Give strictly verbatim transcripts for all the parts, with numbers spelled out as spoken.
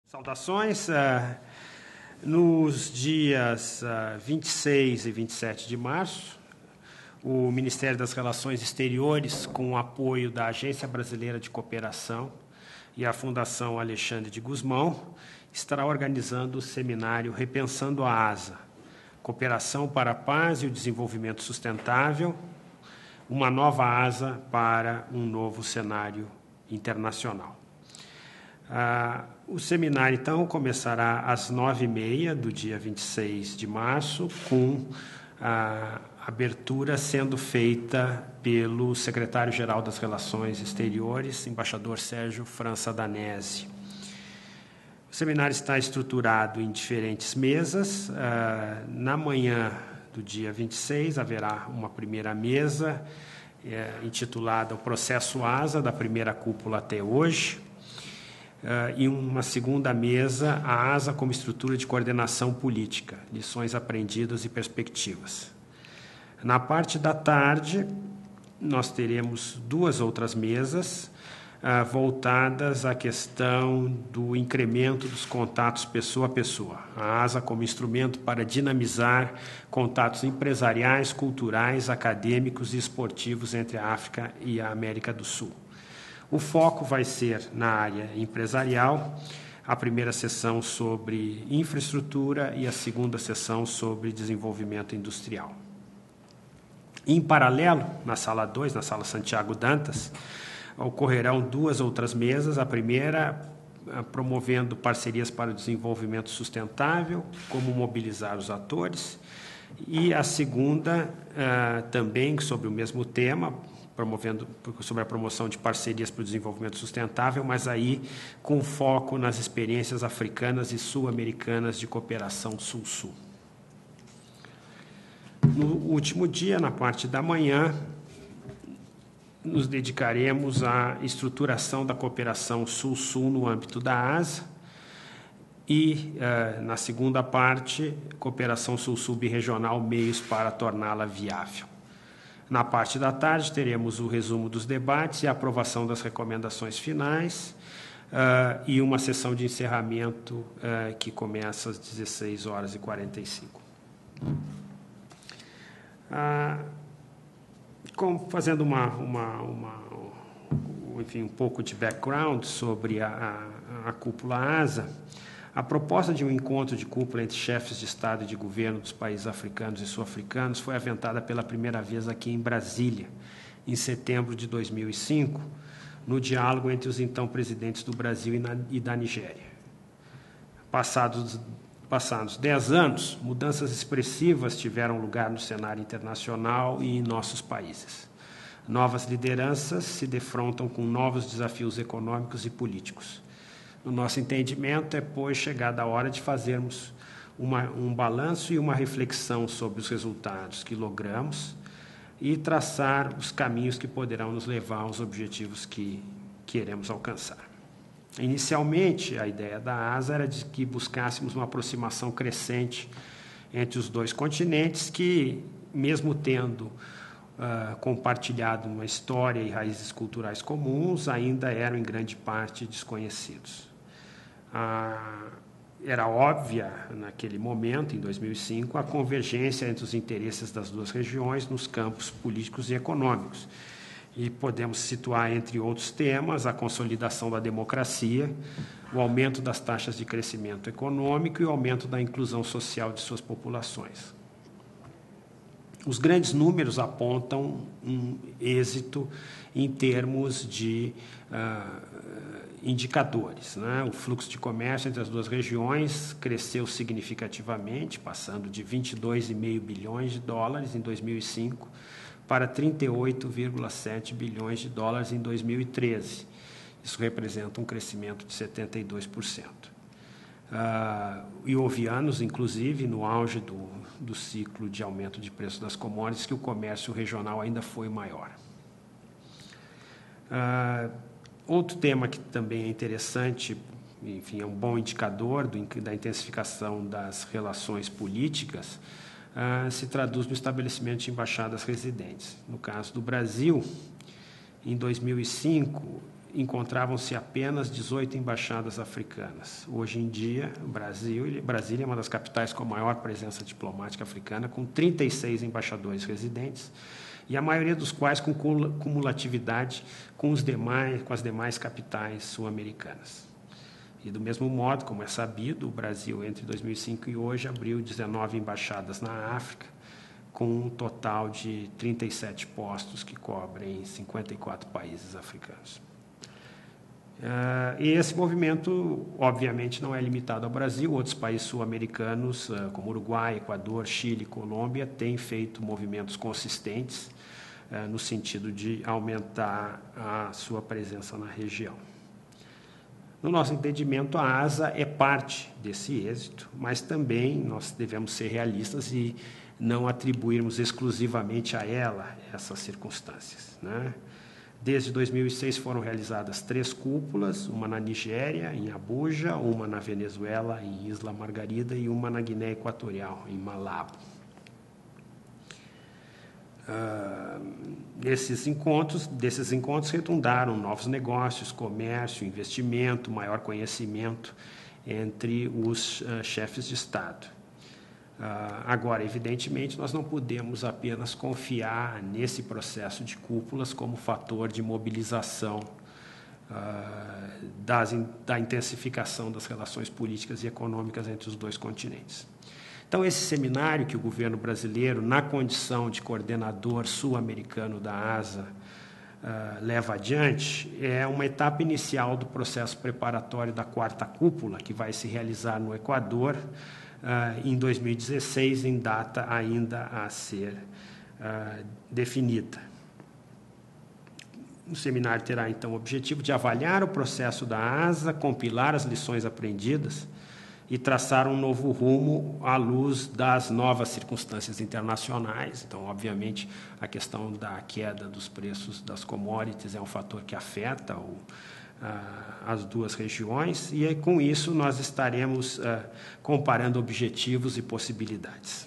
Saudações. Uh, nos dias uh, vinte e seis e vinte e sete de março, o Ministério das Relações Exteriores, com o apoio da Agência Brasileira de Cooperação e a Fundação Alexandre de Gusmão, estará organizando o seminário Repensando a Asa, Cooperação para a Paz e o Desenvolvimento Sustentável, uma nova asa para um novo cenário internacional. Ah, o seminário, então, começará às nove e meia do dia vinte e seis de março, com a abertura sendo feita pelo secretário-geral das Relações Exteriores, embaixador Sérgio França Danesi. O seminário está estruturado em diferentes mesas. Ah, na manhã do dia vinte e seis, haverá uma primeira mesa é, intitulada O Processo Asa, da primeira cúpula até hoje. Uh, e uma segunda mesa, a ASA como estrutura de coordenação política, lições aprendidas e perspectivas. Na parte da tarde, nós teremos duas outras mesas uh, voltadas à questão do incremento dos contatos pessoa a pessoa. A ASA como instrumento para dinamizar contatos empresariais, culturais, acadêmicos e esportivos entre a África e a América do Sul. O foco vai ser na área empresarial, a primeira sessão sobre infraestrutura e a segunda sessão sobre desenvolvimento industrial. Em paralelo, na sala dois, na sala Santiago Dantas, ocorrerão duas outras mesas. A primeira, promovendo parcerias para o desenvolvimento sustentável, como mobilizar os atores, e a segunda, também sobre o mesmo tema, promovendo sobre a promoção de parcerias para o desenvolvimento sustentável, mas aí com foco nas experiências africanas e sul-americanas de cooperação Sul-Sul. No último dia, na parte da manhã, nos dedicaremos à estruturação da cooperação Sul-Sul no âmbito da ASA e, uh, na segunda parte, cooperação Sul-Sul birregional, meios para torná-la viável. Na parte da tarde, teremos o resumo dos debates e a aprovação das recomendações finais uh, e uma sessão de encerramento uh, que começa às dezesseis horas e quarenta e cinco. Uh, com, fazendo uma, uma, uma, enfim, um pouco de background sobre a, a, a cúpula ASA, a proposta de um encontro de cúpula entre chefes de Estado e de governo dos países africanos e sul-africanos foi aventada pela primeira vez aqui em Brasília, em setembro de dois mil e cinco, no diálogo entre os então presidentes do Brasil e, na, e da Nigéria. Passados, passados dez anos, mudanças expressivas tiveram lugar no cenário internacional e em nossos países. Novas lideranças se defrontam com novos desafios econômicos e políticos. No nosso entendimento, é, pois, chegada a hora de fazermos uma, um balanço e uma reflexão sobre os resultados que logramos e traçar os caminhos que poderão nos levar aos objetivos que queremos alcançar. Inicialmente, a ideia da ASA era de que buscássemos uma aproximação crescente entre os dois continentes que, mesmo tendo uh, compartilhado uma história e raízes culturais comuns, ainda eram, em grande parte, desconhecidos. Ah, era óbvia, naquele momento, em dois mil e cinco, a convergência entre os interesses das duas regiões nos campos políticos e econômicos. E podemos situar, entre outros temas, a consolidação da democracia, o aumento das taxas de crescimento econômico e o aumento da inclusão social de suas populações. Os grandes números apontam um êxito em termos de uh, indicadores, né? O fluxo de comércio entre as duas regiões cresceu significativamente, passando de vinte e dois vírgula cinco bilhões de dólares em dois mil e cinco para trinta e oito vírgula sete bilhões de dólares em dois mil e treze. Isso representa um crescimento de setenta e dois por cento. Uh, e houve anos, inclusive, no auge do, do ciclo de aumento de preço das commodities, que o comércio regional ainda foi maior. Uh, outro tema que também é interessante, enfim, é um bom indicador do, da intensificação das relações políticas, uh, se traduz no estabelecimento de embaixadas residentes. No caso do Brasil, em dois mil e cinco, encontravam-se apenas dezoito embaixadas africanas. Hoje em dia, o Brasil, Brasília é uma das capitais com a maior presença diplomática africana, com trinta e seis embaixadores residentes, e a maioria dos quais com cumulatividade com, os demais, com as demais capitais sul-americanas. E, do mesmo modo, como é sabido, o Brasil, entre dois mil e cinco e hoje, abriu dezenove embaixadas na África, com um total de trinta e sete postos que cobrem cinquenta e quatro países africanos. Uh, e esse movimento, obviamente, não é limitado ao Brasil. Outros países sul-americanos, uh, como Uruguai, Equador, Chile e Colômbia, têm feito movimentos consistentes uh, no sentido de aumentar a sua presença na região. No nosso entendimento, a ASA é parte desse êxito, mas também nós devemos ser realistas e não atribuirmos exclusivamente a ela essas circunstâncias, né? Desde dois mil e seis foram realizadas três cúpulas, uma na Nigéria, em Abuja, uma na Venezuela, em Isla Margarida, e uma na Guiné Equatorial, em Malabo. Uh, esses encontros, desses encontros redundaram novos negócios, comércio, investimento, maior conhecimento entre os uh, chefes de Estado. Uh, agora, evidentemente, nós não podemos apenas confiar nesse processo de cúpulas como fator de mobilização uh, das, da intensificação das relações políticas e econômicas entre os dois continentes. Então, esse seminário que o governo brasileiro, na condição de coordenador sul-americano da ASA, uh, leva adiante, é uma etapa inicial do processo preparatório da quarta cúpula, que vai se realizar no Equador, Uh, em dois mil e dezesseis, em data ainda a ser uh, definida. O seminário terá, então, o objetivo de avaliar o processo da ASA, compilar as lições aprendidas e traçar um novo rumo à luz das novas circunstâncias internacionais. Então, obviamente, a questão da queda dos preços das commodities é um fator que afeta o as duas regiões, e com isso nós estaremos uh, comparando objetivos e possibilidades.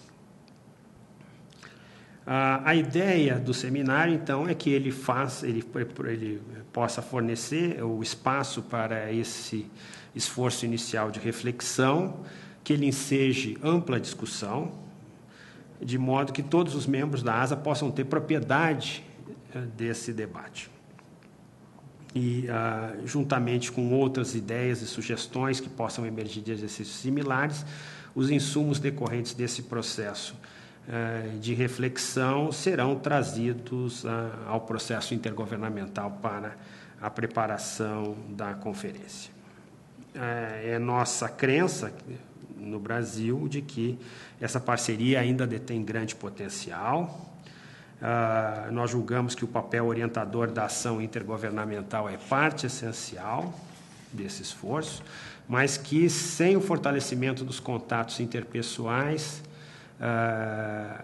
Uh, a ideia do seminário, então, é que ele, faz, ele, ele possa fornecer o espaço para esse esforço inicial de reflexão, que ele enseje ampla discussão, de modo que todos os membros da ASA possam ter propriedade uh, desse debate. E, uh, juntamente com outras ideias e sugestões que possam emergir de exercícios similares, os insumos decorrentes desse processo uh, de reflexão serão trazidos uh, ao processo intergovernamental para a preparação da conferência. Uh, é nossa crença no Brasil de que essa parceria ainda detém grande potencial. Uh, nós julgamos que o papel orientador da ação intergovernamental é parte essencial desse esforço, mas que, sem o fortalecimento dos contatos interpessoais, uh,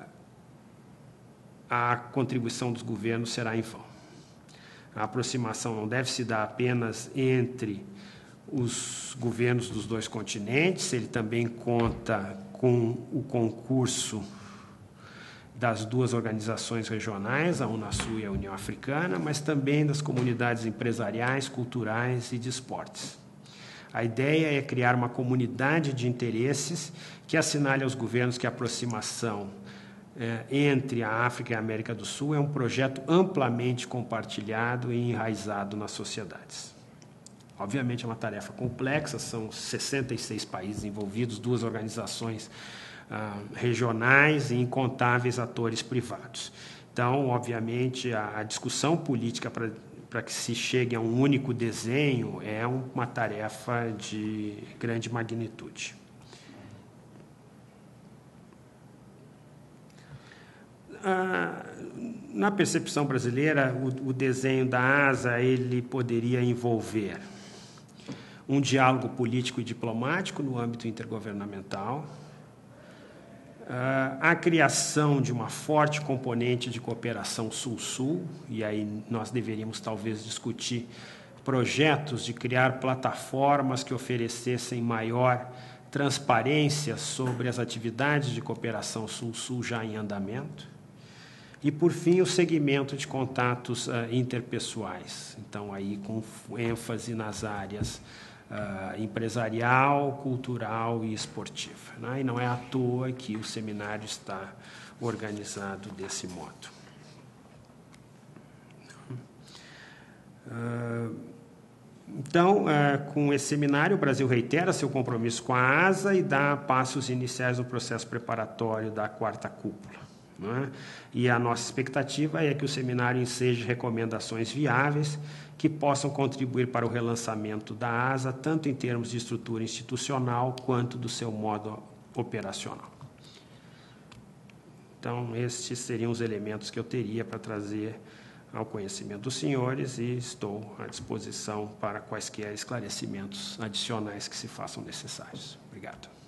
a contribuição dos governos será em vão. A aproximação não deve se dar apenas entre os governos dos dois continentes, ele também conta com o concurso das duas organizações regionais, a Unasul e a União Africana, mas também das comunidades empresariais, culturais e de esportes. A ideia é criar uma comunidade de interesses que assinale aos governos que a aproximação eh, entre a África e a América do Sul é um projeto amplamente compartilhado e enraizado nas sociedades. Obviamente é uma tarefa complexa, são sessenta e seis países envolvidos, duas organizações Uh, regionais e incontáveis atores privados. Então, obviamente, a, a discussão política para que se chegue a um único desenho é um, uma tarefa de grande magnitude. Uh, na percepção brasileira, o, o desenho da ASA ele poderia envolver um diálogo político e diplomático no âmbito intergovernamental, Uh, a criação de uma forte componente de cooperação Sul-Sul, e aí nós deveríamos talvez discutir projetos de criar plataformas que oferecessem maior transparência sobre as atividades de cooperação Sul-Sul já em andamento. E, por fim, o segmento de contatos uh, interpessoais. Então, aí com ênfase nas áreas uh, empresarial, cultural e esportiva. Né? E não é à toa que o seminário está organizado desse modo. Uh, então, uh, com esse seminário, o Brasil reitera seu compromisso com a ASA e dá passos iniciais no processo preparatório da quarta cúpula. Né? E a nossa expectativa é que o seminário enseje recomendações viáveis que possam contribuir para o relançamento da ASA, tanto em termos de estrutura institucional quanto do seu modo operacional. Então, estes seriam os elementos que eu teria para trazer ao conhecimento dos senhores e estou à disposição para quaisquer esclarecimentos adicionais que se façam necessários. Obrigado.